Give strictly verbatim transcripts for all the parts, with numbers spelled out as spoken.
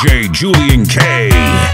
J Julian K.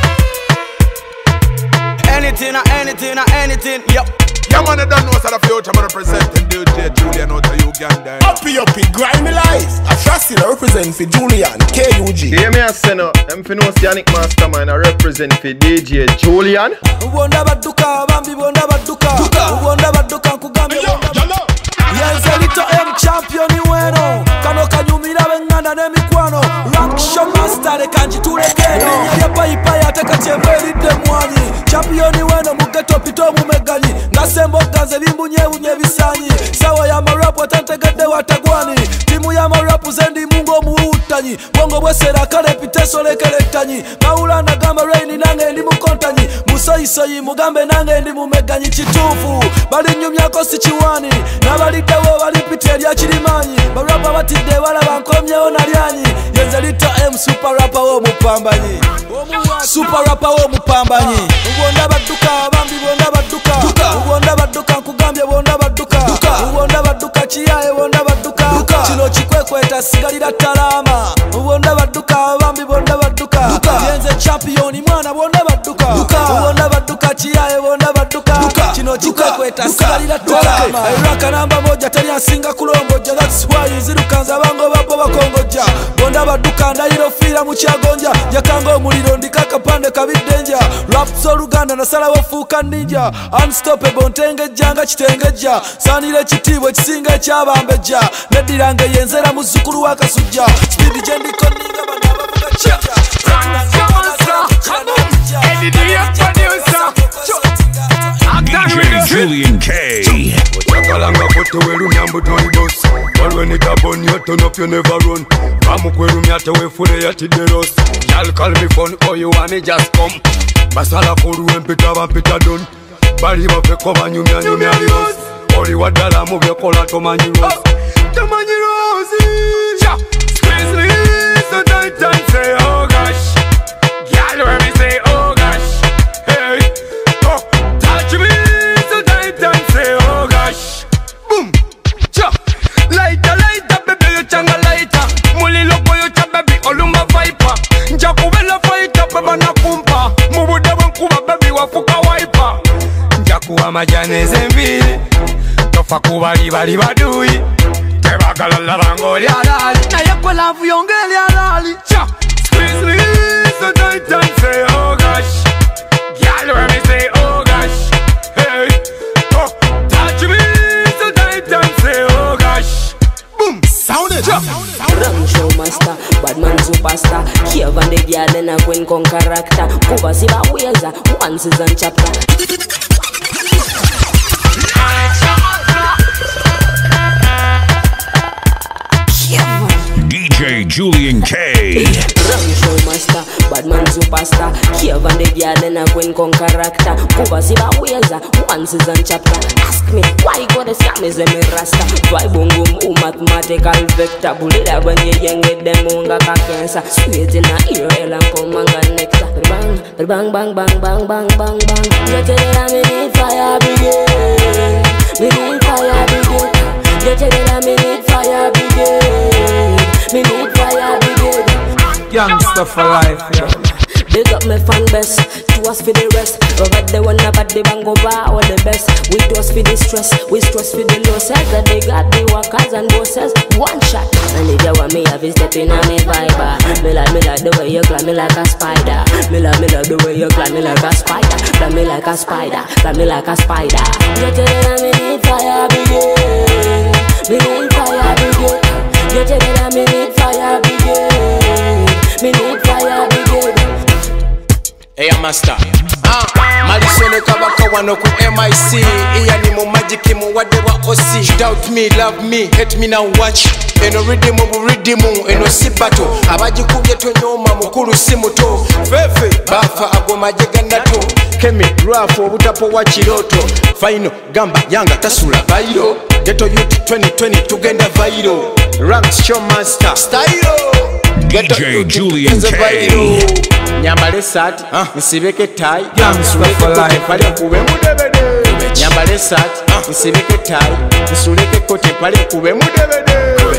Anything or anything or anything, yo. Yeah, man, I don't know what's the future. I'm representing D J Julian out of Uganda. Uppy, uppy, grimy lies. I trust you, I represent for Julian, K U G. Hear me, I say no. I'm for no Sianic Mastermind. I represent for D J Julian. Uwonda baduka, bambi wonda baduka. Uwonda baduka, kugambi wonda. Yenze lito M champion ni weno. Kano kanyumira benganda ne mikwano. Rank show master de kanji tulegeno. Ya pai pai ateka chembeli de mwanyi. Champion ni weno mugeto pito mumeganyi. Ngasembo kaze bimbu nyewu nyebisanyi. Sawa ya marapu atantegede watagwani. Timu ya marapu zendi mungo muhutanyi. Bongo bwesera kale piteso lekeletanyi. Maula na gamba reini nange ndi mukontanyi. Musoyi soyi mugambe nange ndi mumeganyi chitufu. Bali nyumya kosi chiwani. Na bali dewo bali pite lya chirimanyi. Marapa batide wala bankomye onalyanyi. Yenze lito M super rapper wo mupambanyi. Super rapper wo mupambanyi. Uwonda baduka bambi wonda baduka. Uwonda baduka nkugambye wonda baduka. Uwonda baduka chiyaye wonda baduka. Chino chikwekweta sigalira talama. Uwonda baduka bambi wonda baduka. Yenze champion mwana wonda baduka. Uwonda baduka chiyaye wonda baduka. Chino chikwekweta sigalira talama. Iraka namba moja tani asinga kulongoja. That's why izirukanza bango babo bakongoja. Wonda baduka ndairo fira muchagonja. Yakango muliro ndikaka pande kabidenja. Rap so Luganda na sala wafuka ninja. Unstoppable ntenge janga chitengeja. Sanile chitibwe chisinga chabambeja. Nedirange yenzera muzukuru wakasuja. Speed jendi koninga bana bavuga cha. D J Julian K. Kalanga kote welu nyambu toni boss. When it happen, you turn up, you never run. Kamu kwelu miate we fune ya tideros. Y'all call me fun, oh you want me just come. Basala kuru empita vampita dun. Bali wafeko banyumya nyumya liros. Ori wadala mubye kola tomanyi ros. Tomanyi rosi. Yeah. Squeeze me so tight and say oh gosh. Y'all hear me say oh gosh. Hey. Oh, touch me so tight and say oh gosh. Boom. Cha. Lighter, lighter, baby, you changa lighter. Muli loco, you cha baby, oluma viper. Njakubela fighter, baba na kumpa. Mubude wankuba, baby, wafuka wiper. Njakuwa majane zembili. Tofa kuba liba liba dui. Tebakala labango lialali. Na yekwe lavu yonge lialali. Cha. Squeeze me so tight and say oh gosh. Y'all hear me say oh gosh. Hey. Oh, touch me so tight and say oh gosh. Boom. Sound it. Ram show master, bad man superstar. Here van the girl and a queen con character. Kuba siba weza, one season chapter. D J Julian K. Ram show master, bad man superstar. Here van the girl and a queen con character. Kuba siba weza, one season chapter. Ask me why you gotta scam is a me rasta. Why bungum u mathematical vector. Bulida when you young get them unga kakensa. Sweet in a ear elan pomanga nectar. Bang, bang, bang, bang, bang, bang, bang, bang. You tell it I me need fire brigade. Me need fire brigade. You tell it I me need fire brigade. Me need fire brigade. Youngster for life, yeah. Big up my fan best, to us for the rest. Over the one about the bang over all the best. We to us for the stress, we stress for the losses. That they got the workers and bosses. One shot, and if you want me, have you step in on me viber. Me like, me like the way you climb me like a spider. Me like, me like the way you climb me like a spider. Climb me like a spider, climb me like a spider. You tell me that me need fire brigade. Me need fire brigade. You tell me that me need fire brigade. Me need fire brigade. Hey, master. Ah, Malisone kabaka wano ku M I C. Iya ni mu magic mu wade wa O C. Doubt me, love me, hate me now watch. Eno rhythm mu rhythm, eno si battle. Abaji kubye tonyoma mukuru si muto. Fefe bafa agoma jega nato. Kemi rafo obutapo wa chiroto. Final gamba yanga tasula bairo. Ghetto youth twenty twenty tugenda viral. Ranks show master style. D J Julian K. Nyambale sat, nsibeke tie. Youngster for life. Pale kube mudebede. Nyambale sat, nsibeke tie. Nsuleke kote pale kube mudebede.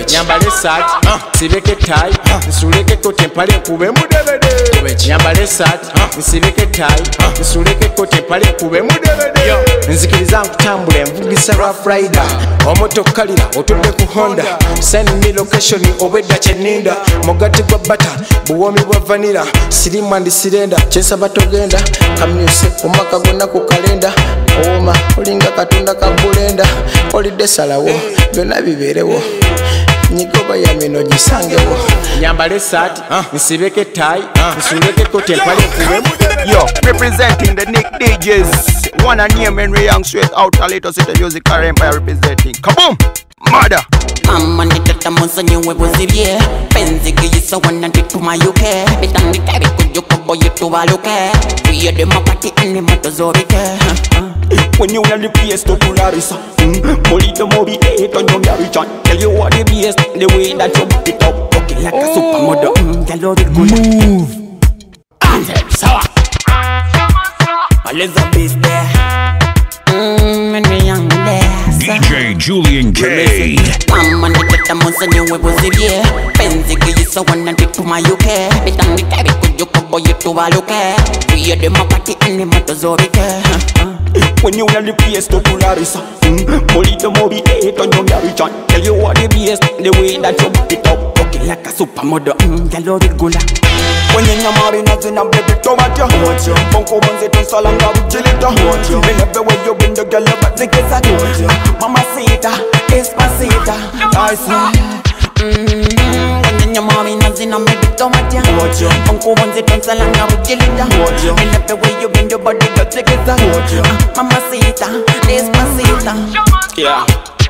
Nyambale saati, nsibeke tayi, nsulekeko tempale nkube mudebede. Nyambale saati, nsibeke tayi, nsulekeko tempale nkube mudebede. Nzikiriza nkutambula envugisa Rough Rider. Omotokalira otudde ku Honda. Send me location obwedda kyeninda. Mugati gwa butter, buwomi bwa vanilla. Sirimu and sirenda, kyensaba togenda. Kamyuse omwaka gonna ku kalenda. Ouma olinga katonda ka bulenda. Olidde salawo byonna bibeerewo. Nyigoba ya mino gisangewo. Nyambale saati, nsibeke tayi, nsulekeko tempale nkube mudebede. Yo, representing the Nick D Js. One and name Henry Young straight out of Little City Music Empire representing. Kaboom! Mother! Mama nitata monsa nyewe buzibye. Penzi kiyisa wana titu mayuke. Bitandi kari kujuko boyitu waluke. Tuye de mapati ene matozorike. When you in the place to Polaris, Polito Mobi eight on your Yarichan. Tell you what the best, the way that you back it up. Okay, like a supermodel, mm, you love it good. Move. Anthem, sour. Elizabeth there. Mmm, Henry Young there. D J Julian K. Mama nitata monsa nyewe buzibye. Penzi kiyisa wana titu mayuke. Bitandi kari kujuko boyitu waluke. Tuye de mapati ene matozorike. When you in the place to Polaris, Polito Mobi eight on your Yarichan. Tell you what the best, the way that you back it up. Okay, like a supermodel, mm, you love it good. When you in marina in a baby tomato, Bonko Bonze to Salanga with Gilita. And everywhere you bring the girl back the kiss at Mamacita, Espacita, I say. When your mommy knows in a baby tomato, Bonko Bonze to Salanga with Gilita. And everywhere you bring your body got the kiss at Mamacita, Espacita. Yeah.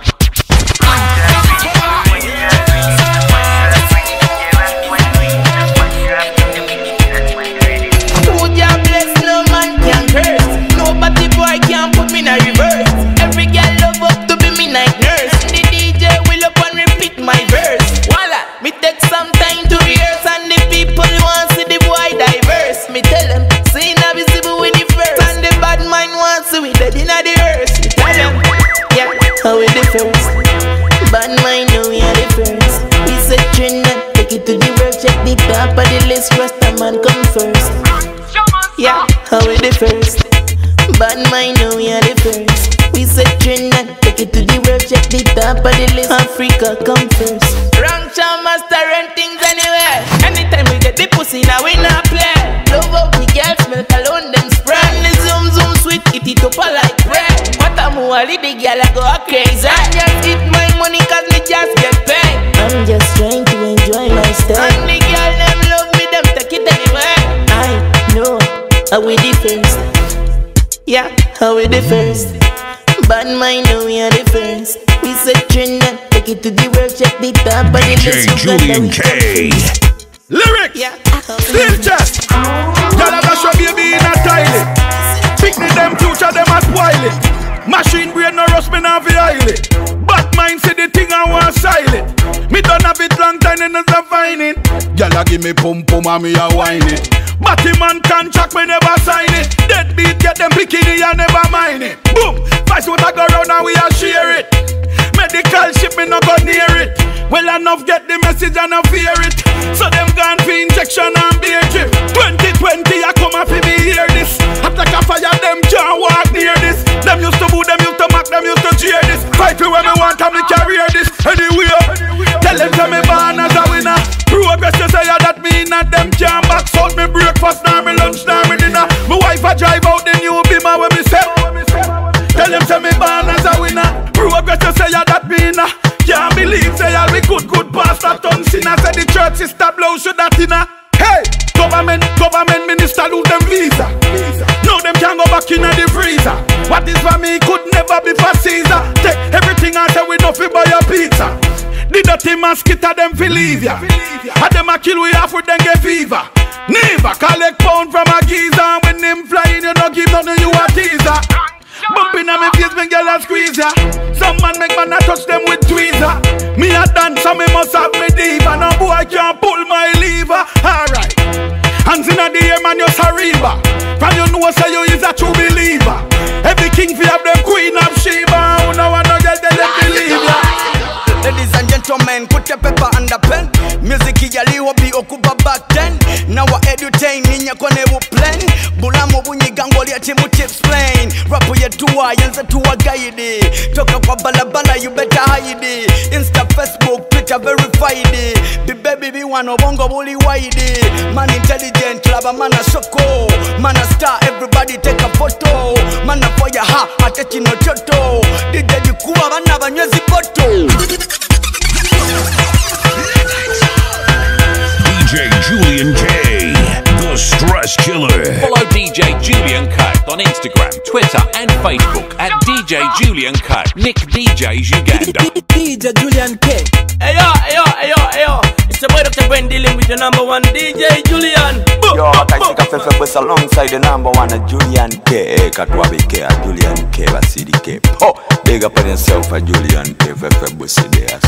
Nobody boy can put me in a reverse. Every girl love up to be me night nurse. The D J will up and repeat my verse. Voila, me take some time to rehearse. And the people want see the boy diverse. Me tell them, see now visible with the first. And the bad mind wants see we dead in the earth. Me tell them, yeah, how we the first. Bad mind know we are the first. We say trend and take it to the world. Check the top of the list, Rasta man come first. Yeah, how we the first. Bad mind know we are the first. We set trend and take it to the world. Check the top of the list. Africa come first. Rank Shaw master run things anywhere. Anytime we get the pussy now we not play. Love up the girls smell cologne them spray. And the zoom zoom sweet eat it up like bread. What a moali the girl I go crazy. I just eat my money cause me just get paid. I'm just trying to enjoy my stay. And the girl them love me them take it anywhere. I know how we the first. Yeah, how we the first. Bad mind know we are the first. We set trend and take it to the world. Check the top of the D J Julian K. Lyrics, yeah. Steel chest. Y'all have a show baby in a toilet. Picnic them future them a spoil it. Machine brain no rust me now fi oil it. Bad mind say the thing I want silent. Me done have it long time and not find it. Y'all a give me pum pum and me a whine it. Batty man contract me never sign it. Deadbeat get them bikini and never mind it. Boom, vice what I go round and we a share it. Medical ship me no go near it. Well enough get the message and I fear it. So them gone for injection and beer drip. twenty twenty I come and fi me hear this. Attack a fire them can't walk near this. Them used to boo, them used to mock, them used to cheer this. Fight for when me want and me career this. Anyway, tell them to me born as a winner. Progress you say that me not them can't box out me breakfast now me lunch now me dinner. My wife a drive out the new Beamer when me say. Tell them to me born as a winner. Progress you say that me not. Can't believe say all we good good pastor ton sinner. Say the church sister blow should that inna. Hey, government, government minister lose them visa. Now them can't go back in the freezer. What is for me could never be for Caesar. Take everything I say we no fi buy a pizza. The dirty mosquito them fi leave ya. And them a kill we half with them get fever. Never collect pound from a geezer. When them flying you no give none of you a teaser. Bumping on me face me girl a squeeze ya. Some man make man a touch them with tweezer. Me a dance so me must have me diva. No boy can't pull my lever. Alright. Hands in the air man you Sariba. From you know say you is a true believer. Every king fi have them queen of Sheba. Who no one no girl they let believe ya. Ladies and gentlemen, put put a paper and a pen. Music ijaliwa bi okuba back then. Now I edutain ninya kone wu plan. Bulamo bunyi gangoli ya timu tips plain. Rapu ya tuwa yanza tuwa guide. Toka kwa balabala you better hide. Insta, Facebook, Twitter verified. Be baby be one obongo bully wide. Man intelligent, lava man a soko. Man a star, everybody take a photo. Man a fire ha, atachi no choto. D J Jikuwa bana banywezi poto. D J Julian K, the Stress Killer. Follow D J Julian K on Instagram, Twitter and Facebook at D J Julian K. Nick D Js Uganda. D J Julian K. Hey yo, hey yo, hey yo, hey yo. It's the boy Doctor Ben dealing with the number one D J Julian. Yo, Taxi Cafe Febus alongside the number one Julian K. Katwabi K, Julian K, Vasidi K. Oh, big up on yourself, Julian K, Febus there.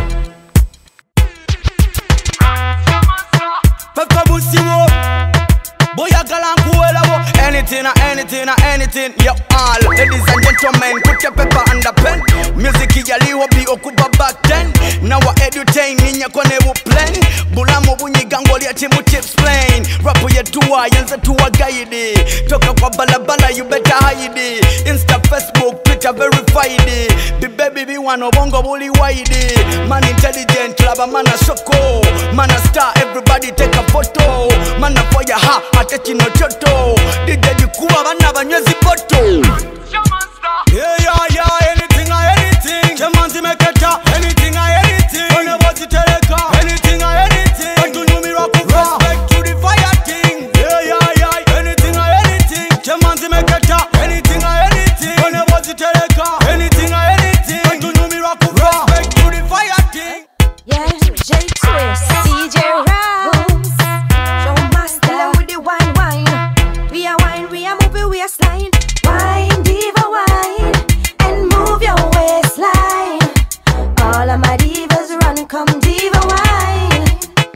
Anything, anything, anything, yo all. Ladies and gentlemen, put your paper and a pen. Music ijaliwa bi okuba back then. Now I edutain ninya kone wu plan. Bulamo bunyi gangoli ya timu tips plain. Rapu ya tuwa yanza tuwa guide. Toka kwa balabala you better hide. Insta, Facebook, Twitter verified. Be baby be one obongo bully wide. Man intelligent, lava man a soko. Man a star, everybody take a photo. Man a fire ha, atachi no choto. D J Jikuwa bana banywezi poto. Yeah, yeah, yeah, anything or anything. Chemanzi meketa, anything or anything. Whenever you teleka, anything or anything. And to new miracle, respect to the fire thing. Yeah, yeah, yeah, anything or anything. Chemanzi meketa, anything or anything. Whenever you teleka, anything or anything. And to new miracle, respect to the fire thing. Yeah, J Twist, D J Rose, Show Master with the wine wine. We are wine, we are moving, we are slide. Wine, diva, wine, and move your waistline. All of my divas run, come diva, wine.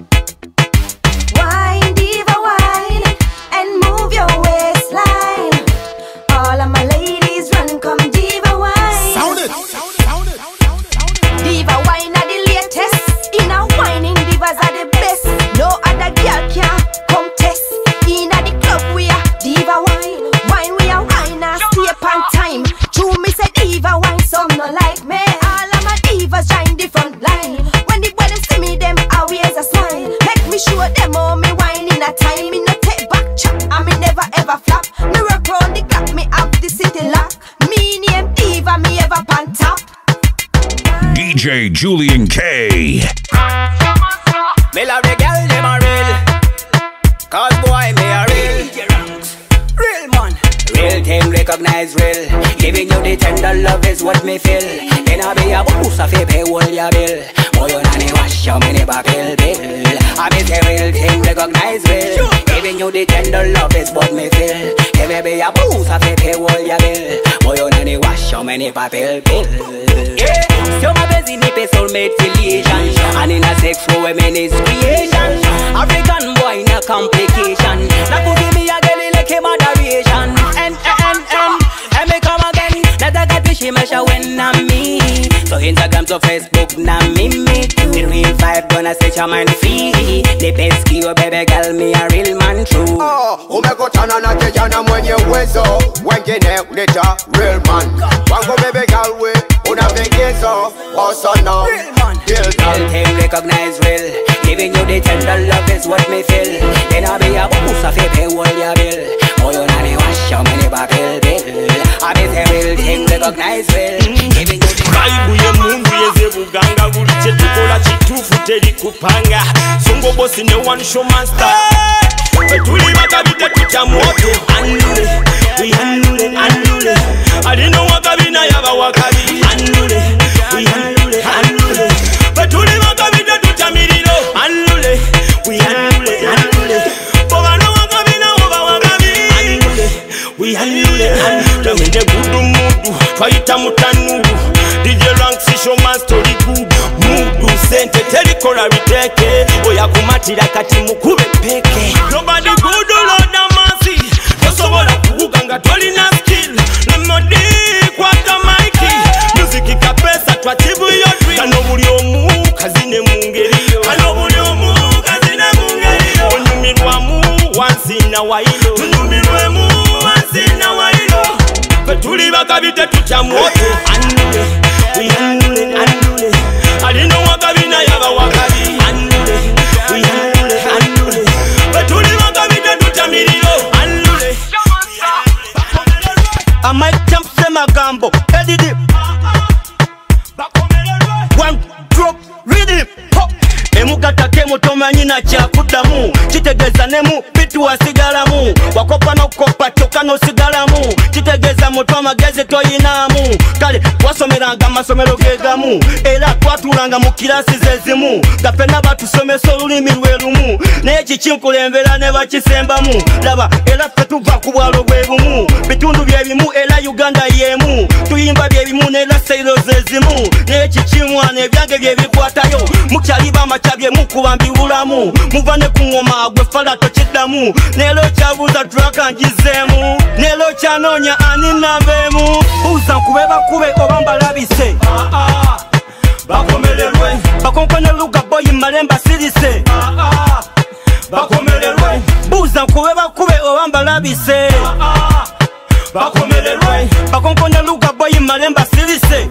Wine, diva, wine, and move your waistline. All of my ladies run, come diva, wine. Sound it, sound it, sound it, sound it, sound it. Diva wine are the latest. In a whining divas are the best. No other girl can contest. In a the club we are diva wine. Wine we are wine and stay upon time. True me say diva wine, some no like me. All of my divas join the front line. When the boys see me, them always a smile. Make me show them all me wine in a time. Me no take back chat and me never ever flap. Me work round the clock, me have the city lock. Me name diva, me ever pan top. D J Julian K. Me love the girl, them a real. Cause boy, me a real. Real man. Real team recognize real. Giving you the tender love is what me feel. Then I be a boost of a pay all your bill. Boy, you nanny wash your mini bill bill. I be the real team recognize real. Giving you the tender love is what me feel. Then me be a boost of a pay all your bill. Boy, you nanny wash your mini bill bill. Yeah, so my busy nip is soulmate filiation. And in a sex for women is creation. African boy no complication. Now to give me a girl like a moderation. And, and, and, and me come again. Now that got fishy measure when I'm me. So Instagram to Facebook now me me too. The real vibe gonna set your mind free. The best key baby girl me a real man true. Oh, umekutana na kijana mwenye uwezo. Wengine unita real man. Wangu baby girl we una vigezo. Also now real man. Real team recognize real. Giving you the tender love is what me feel. Then I be a boost of a pay all your bill. Oh you nanny wash your money back bill bill. I be the real team recognize real. Giving you the Kaibuye mungu yeze buganga buli chetukola chitufu teri kupanga. Songo bosi ne one show master. Betuli bakabite tuchamuote anule. We anule anule. Alino wakabina yaba wakabi anule. We anule anule. Betuli bakabite tuchamirilo anule. We anule anule. Bogano wakabina oba wakabi anule. We anule anule. Wende gudu mudu twaita mutanuru. D J Rank show man story good. Mudu sente terikola biteke. Oya kumatira kati mukube peke. Nobody good Lord na mercy. Tosobola kuganga tolina skill. Lemodi kwata maiki. Music ikapesa to achieve your dream. Kano buli omu kazine mu na wailo tunyumirwemu wansi na wailo petuli bakabite tutya mwoto anule we anule anule alino wakabina yaba wakabi anule we anule anule petuli bakabite tutya mililo anule I might jump say magambo edit one drop rhythm pop emugata kemo tomanyi na kyakudamu kitegeza nemu bitu wasigalamu wakopa nokopa choka nosigalamu kitegeza moto amagezi toyinamu kale wasomeranga amasomero gegamu era twatulanga mu kirasi zezimu gapena batusomesa olulimi lwerumu naye kikinkulembera ne bakisembamu laba era ffe tuva ku bwalo bwe bumu bitundu byebimu era Uganda yemu tuyimba byebimu nera seiro zezimu naye kikimwana ebyange byebikwatayo mukyaliba amacabye mukubambi bulamu muvane ku ngoma gwe fala tokiddamu nero kyabuuza traka njizemu nero kyanoonya ani nambemu buuza nkube bakube oba mbalabise bakomererwe bakonkone luga boyi malemba sirise bakomererwe buuza nkube bakube oba mbalabise bakomererwe bakonkone luga boyi malemba sirise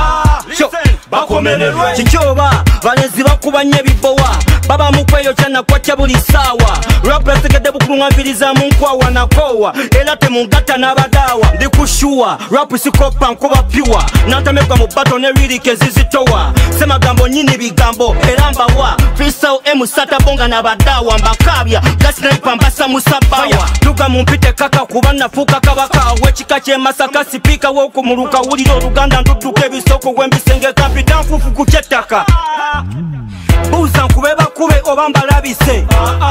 bakomererwe kikyoba balezi bakubanye ebibowa baba mukweyo kyana kwakya buli saawa rap esigedde bukulungamviriza mu nkwawa nakowa era temungata n'abadaawa ndikushuwa rap sikopa nkuba piwa nantamegwa mu bato ne lirike zizitowa semagambo nyini bigambo era mbawa freestyle emusata bonga n'abadaawa mbakabya gasniper mbasa musabawa tuga mumpite kaka kuba nafuuka kabaka w'ekika ky'emasaka sipiika w'okumuluka wulira oluganda ndudduka ebisoko w'embisenge kapitan fufu ku kyettaka buuza nkube bakube oba mbalabise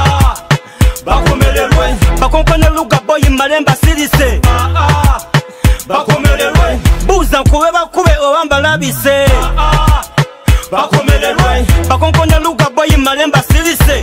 bakomererwe bakonkone luga boyi malemba sirise bakomererwe buuza nkube bakube oba mbalabise bakomererwe bakonkone luga boyi malemba sirise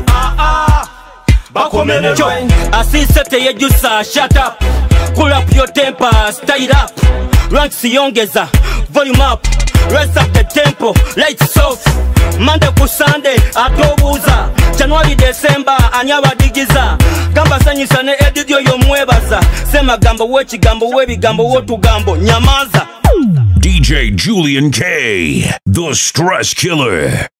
bakomererwe asise teyejusa shut up cool up your temper style up ranks yongeza volume up raise up the tempo lights off Monday ku Sunday atobuuza January December anyabadigiza gamba sanyisa ne edidio yomwebaza sema gambo wekigambo webigambo wotugambo nyamaza D J Julian K, the Stress Killer.